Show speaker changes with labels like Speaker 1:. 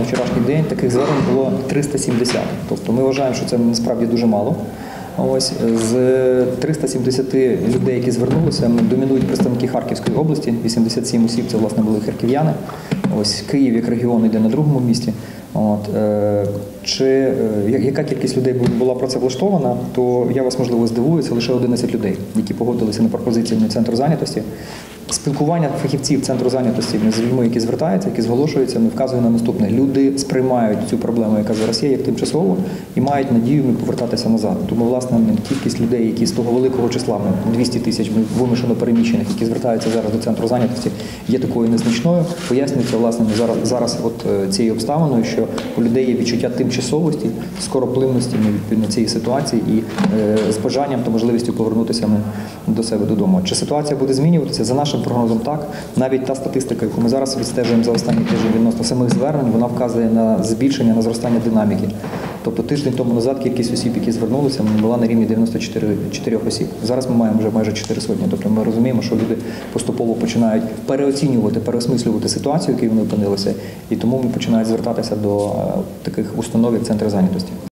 Speaker 1: вчорашній день таких звернень було 370. Тобто ми вважаємо, що це насправді дуже мало. Ось з 370 людей, які звернулися, домінують представники Харківської області, 87 осіб, це власне були харків'яни. Ось Київ як регіон йде на другому місці. Яка кількість людей була працевлаштована, то я вас, можливо, здивую, це лише 11 людей, які погодилися на пропозиції центру зайнятості. Спілкування фахівців центру зайнятості з людьми, які звертаються, які зголошуються, вказує на наступне. Люди сприймають цю проблему, яка зараз є, як тимчасову, і мають надію повертатися назад. Тому, власне, кількість людей, які з того великого числа, 200 тисяч вимушено переміщених, які звертаються зараз до центру зайнятості, є такою незначною. Пояснюється, власне, зараз цією обставиною, що у людей є відчуття тимчасовості, скороплинності відповідно цієї ситуації і з бажанням та можливістю повернутися до себе додому. Чи ситуація буде змінюватися? За нашим прогнозом так. Навіть та статистика, яку ми зараз відстежуємо за останні тиждень відносно самих звернень, вона вказує на збільшення, на зростання динаміки. Тобто тиждень тому назад кількість осіб, які звернулися, була на рівні 94 осіб. Зараз ми маємо вже майже 4 сотні. Тобто ми розуміємо, що люди поступово починають переоцінювати, переосмислювати ситуацію, в якій вони опинилися, і тому починають звертатися до таких установ, як центри зайнятості.